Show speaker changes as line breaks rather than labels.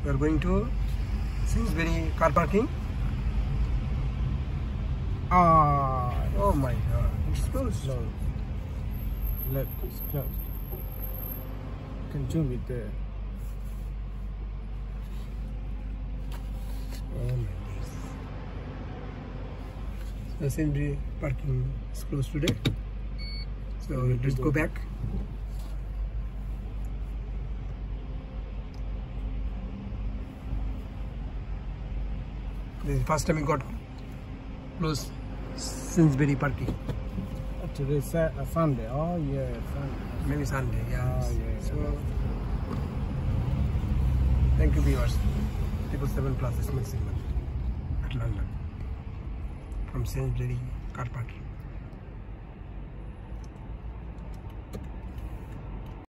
We are going to Sainsbury car parking. Oh my god, it's closed.
No. Look, it's closed. You can zoom it there.
Oh my goodness. The Sainsbury parking is closed today. So let's go back. This is the first time we got closed Sainsbury parking.
Today is Sunday. Oh yeah, Sunday.
Maybe Sunday, yeah.
Oh, yeah.
So thank you viewers. 777 Plus is missing at London from Sainsbury car parking.